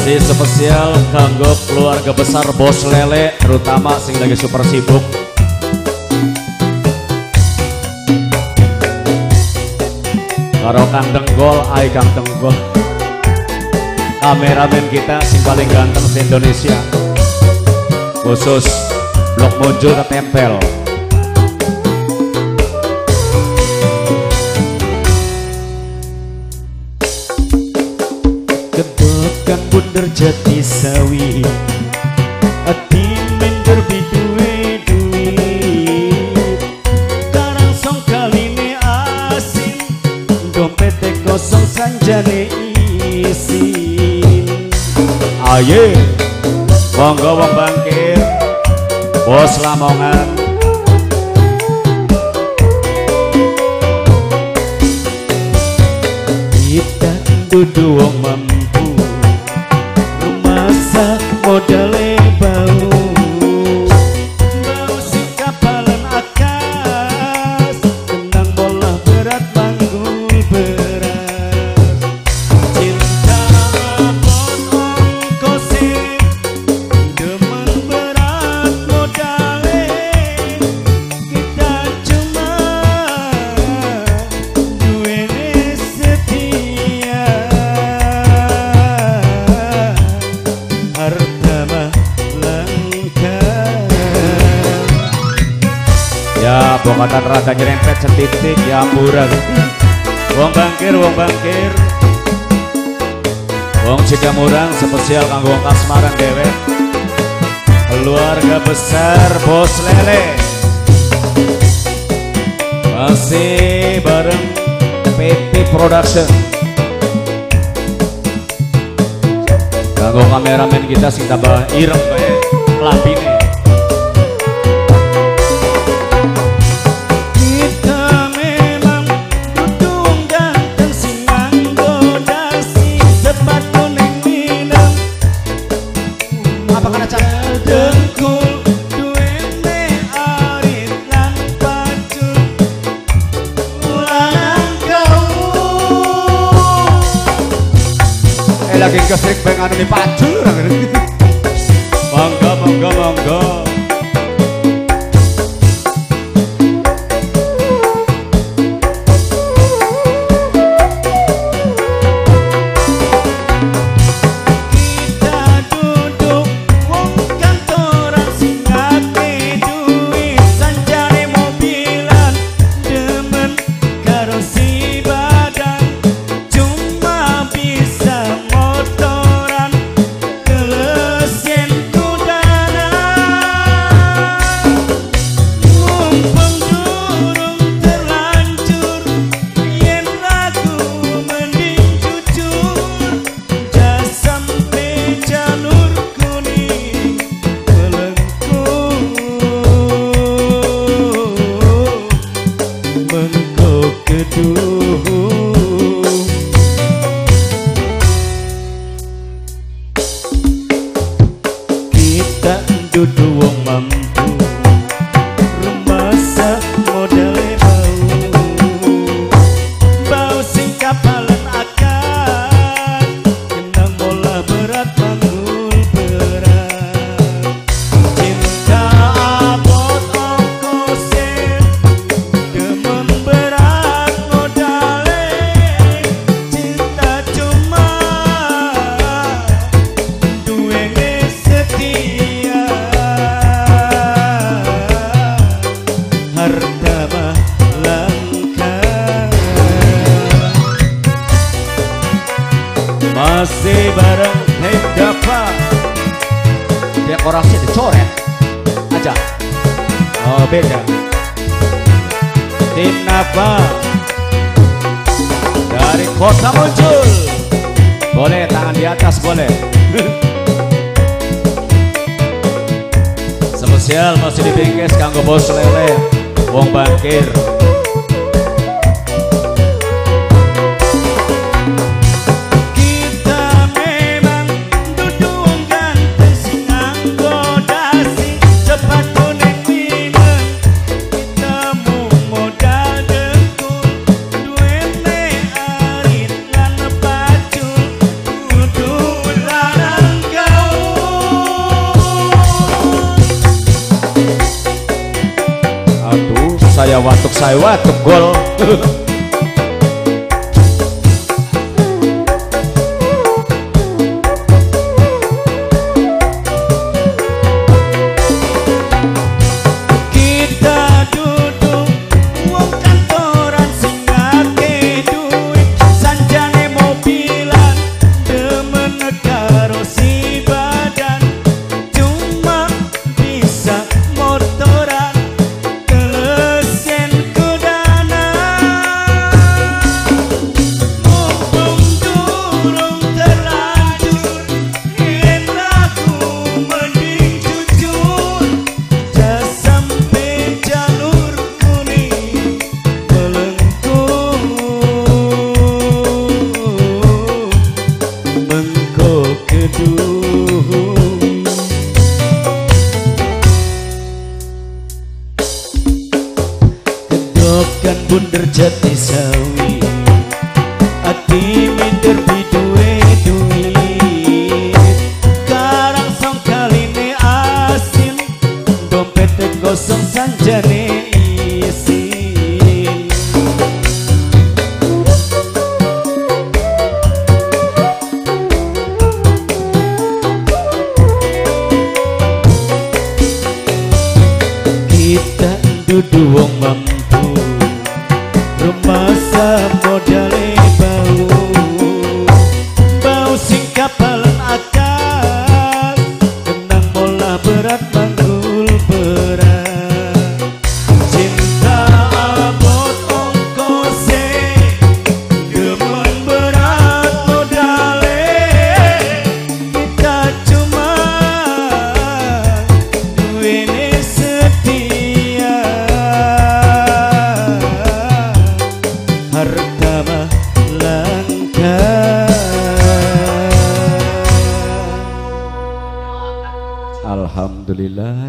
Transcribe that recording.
Masih spesial kanggo keluarga besar Bos Lele, terutama sing lagi super sibuk. Karo Kang Tenggol, Kang Tenggol, kameramen kita sing paling ganteng di Indonesia, khusus blok muncul ketempel. Kedokan bunder jati sawi, ati minder biduwe duit, karang song kaline asin, dompete kosong sanjane isin. Aye, monggo wong bangkir, Bos Lamongan. Kita dudu wong mampu, rumasa modale bau, bau si kapalan akas, kenang bola berat banggul berat. Cinta abot ongkosip, demen berat modale, kita cuma duwe setia. Harta mah langka. Ya, bokatan rada nyerempet setitik ya murah. Wong bangkir, wong bangkir. Wong Cikamurang spesial kanggo wong Kasmaran dewek. Keluarga besar Bos Lele. Masih bareng PT Production. Kanggo kameramen kita sing tambah ireng bae labine. Kita memang dudung ganteng sing nganggo dasi, sepatu ning minang. Apa kena cara? Dengkul duwene arit lan pacul, ulangan kau. Lagi kesrik pengen anu pacul. Monggo, monggo, monggo. Kita duduk wong kantoran sing ngake duit, sanjane mobilan, demen karo si badan, cuma bisa motoran, kelesien kudanan. Mumpung durung terlanjur, yen ragu mending jujur, jas sampe jalur kuning melengkung. Mengko keduh, kita dudu wong mampu, rumasa modale bau, bau sing kapalan akan, kenang bola berat banggul berat. Cinta abot ongkosip, demen berat modale, cinta cuma duwene setia. Harta mah langka. Masih bareng Tim Dava. Dekorasi dicoret aja. Oh beda. Tim Dava dari Kota Muncul. Boleh tangan di atas boleh. Spesial masih dibingkis kanggo Bos Lele, wong bangkir. Kita memang dudung ganteng sing nganggo dasi, sepatu ning minang. Kita mu modal dengkul, duwene arit lan pacul, kudu larang watuk saya watuk gol. Kan bunder jati sawi ati minder biduwe duit karang song kaline asin dompet kosong sanjane isin kita dudu wong mampu masa modale bau sing kapalan akal kenang mola berat manggul berat cinta abot ongkose gemen berat modale kita cuma duwene setia harta mah langka. Alhamdulillah.